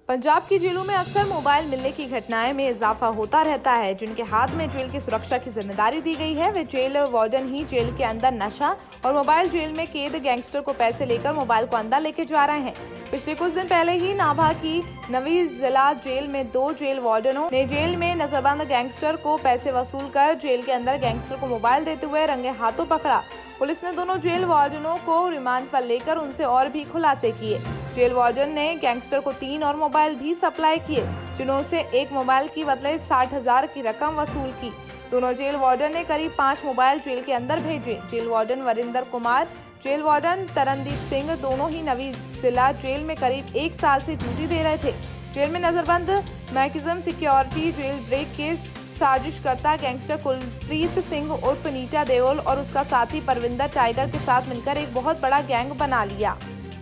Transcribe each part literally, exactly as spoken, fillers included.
पंजाब की जेलों में अक्सर मोबाइल मिलने की घटनाएं में इजाफा होता रहता है। जिनके हाथ में जेल की सुरक्षा की जिम्मेदारी दी गई है, वे जेल वार्डन ही जेल के अंदर नशा और मोबाइल जेल में कैद गैंगस्टर को पैसे लेकर मोबाइल को अंदर लेके जा रहे हैं। पिछले कुछ दिन पहले ही नाभा की नवी जिला जेल में दो जेल वार्डनों ने जेल में नजरबंद गैंगस्टर को पैसे वसूल कर जेल के अंदर गैंगस्टर को मोबाइल देते हुए रंगे हाथों पकड़ा। पुलिस ने दोनों जेल वार्डनों को रिमांड पर लेकर उनसे और भी खुलासे किए। जेल वार्डन ने गैंगस्टर को तीन और मोबाइल भी सप्लाई किए, जिन्होंने एक मोबाइल की बदले साठ हजार की रकम वसूल की। दोनों जेल वार्डन ने करीब पाँच मोबाइल जेल के अंदर भेजे। Jail warden Varinder Kumar, jail warden Tarandeep Singh दोनों ही नवी जिला जेल में करीब एक साल से ड्यूटी दे रहे थे। जेल में नजरबंद मैक्सिमम सिक्योरिटी जेल ब्रेक के साजिश करता गैंगस्टर कुलप्रीत सिंह उर्फ नीटा देओल और उसका साथी परविंदर टाइगर के साथ मिलकर एक बहुत बड़ा गैंग बना लिया।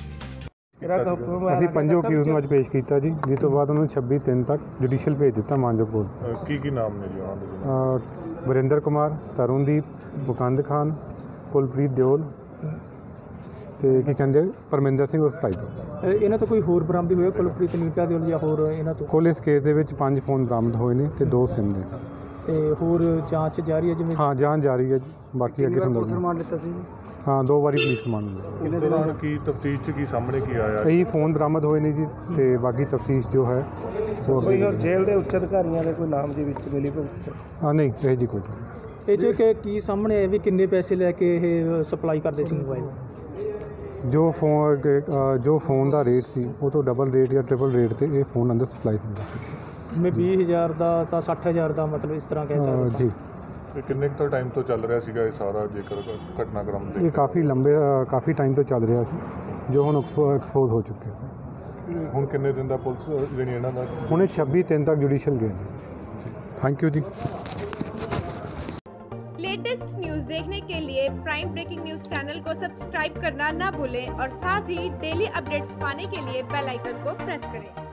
ਅਸੀਂ ਪੰਜੋ ਅਕਿਊਜ਼ ਨੂੰ ਅੱਜ ਪੇਸ਼ ਕੀਤਾ ਜੀ, ਜਿਸ ਤੋਂ ਬਾਅਦ ਉਹਨਾਂ ਨੂੰ ਛੱਬੀ ਤਿੰਨ ਤੱਕ ਜੁਡੀਸ਼ੀਅਲ ਭੇਜ ਦਿੱਤਾ ਮਾਨਜੋਗ ਕੋਰਟ। ਕੀ ਕੀ ਨਾਮ ਨੇ ਜੀ ਉਹਨਾਂ ਦੇ? ਵਰਿੰਦਰ ਕੁਮਾਰ, ਤਰੁਣਦੀਪ, ਮੁਕੰਦ ਖਾਨ, ਕੁਲਪ੍ਰੀਤ ਦਿਓਲ ਤੇ ਕੀ ਕਹਿੰਦੇ ਪਰਮਿੰਦਰ ਸਿੰਘ ਉਰਫ ਟਾਈਗਰ। ਇਹਨਾਂ ਤੋਂ ਕੋਈ ਹੋਰ ਬਰਾਮਦੀ ਹੋਇਆ? ਕੁਲਪ੍ਰੀਤ ਨੀਟਾ ਦਿਓਲ ਜਾਂ ਹੋਰ ਇਹਨਾਂ ਤੋਂ? ਕੁੱਲ ਇਸ ਕੇਸ ਦੇ ਵਿੱਚ ਪੰਜ ਫੋਨ ਬਰਾਮਦ ਹੋਏ ਨੇ ਤੇ ਦੋ ਸਿਮ ਨੇ। ਤੇ ਹੋਰ ਜਾਂਚ ਜਾਰੀ ਹੈ? ਜਿਵੇਂ ਹਾਂ ਜਾਂਚ ਜਾਰੀ ਹੈ ਜੀ, ਬਾਕੀ ਅੱਗੇ ਸੰਦਰਭ ਰਿਮਾਂਡ ਲਿੱਤਾ ਸੀ ਜੀ? ਹਾਂ ਦੋ ਵਾਰੀ ਪੁਲਿਸ ਰਿਮਾਂਡ ਮਿਲਿਆ। ਕਿੰਨੇ ਦਿਨਾਂ ਦਾ ਕੀ ਤਫਤੀਸ਼ 'ਚ ਕੀ ਸਾਹਮਣੇ ਕੀ ਆਇਆ? ਇਹੀ ਫੋਨ ਬਰਾਮਦ ਹੋਏ ਨੇ ਜੀ ਤੇ ਬਾਕੀ ਤਫਤੀਸ਼ ਜੋ ਹੈ ਕੋਈ ਹੋਰ ਜੇਲ੍ਹ ਦੇ ਉੱਚ ਅਧਿਕਾਰੀਆਂ ਦੇ ਕੋਈ ਨਾਮ ਦੇ ਵਿੱਚ ਮਿਲੀ ਭੁਗਤ? ਹਾਂ ਨਹੀਂ ਇਹ ਜੀ ਕੋਈ ਇਹ 'ਚ ਕਿ ਕੀ ਸਾਹਮਣੇ ਆਇਆ ਵੀ ਕਿੰਨੇ ਪੈਸੇ ਲੈ ਕੇ ਇਹ ਸਪਲਾਈ ਕਰਦੇ ਸੀ ਮੋਬਾਈਲ? ਜੋ ਫੋਨ ਜੋ ਫੋਨ ਦਾ ਰੇਟ ਸੀ ਉਹ ਤੋਂ ਡਬਲ ਰੇਟ ਜਾਂ ਟ੍ਰਿਪਲ ਰੇਟ ਤੇ ਇਹ ਫੋਨ ਅੰਦਰ ਸਪਲਾਈ ਹੁੰਦਾ ਸੀ। ਜਿਵੇਂ ਵੀਹ ਹਜ਼ਾਰ ਦਾ ਤਾਂ ਸੱਠ ਹਜ਼ਾਰ ਦਾ, ਮਤਲਬ ਇਸ ਤਰ੍ਹਾਂ ਕਹਿ ਸਕਦੇ ਜੀ। ਕਿੰਨੇ ਕੁ ਟਾਈਮ ਤੋਂ ਚੱਲ ਰਿਹਾ ਸੀਗਾ ਇਹ ਸਾਰਾ, ਜੇਕਰ ਘਟਨਾਕ੍ਰਮ ਇਹ ਕਾਫੀ ਲੰਬੇ ਕਾਫੀ ਟਾਈਮ ਤੋਂ ਚੱਲ ਰਿਹਾ ਸੀ, ਜੋ ਹੁਣ ਐਕਸਪੋਜ਼ ਹੋ ਚੁੱਕਿਆ। ਹੁਣ ਕਿੰਨੇ ਦਿਨ ਦਾ ਪੁਲਿਸ ਜਿਹੜੀ ਇਹਨਾਂ ਦਾ? ਹੁਣ ਇਹ ਛੱਬੀ ਤਿੰਨ ਤੱਕ ਜੁਡੀਸ਼ੀਅਲ ਗਏ। थैंक यू जी। लेटेस्ट न्यूज देखने के लिए प्राइम ब्रेकिंग न्यूज चैनल को सब्सक्राइब करना ना भूलें और साथ ही डेली अपडेट्स पाने के लिए बेल आइकन को प्रेस करें।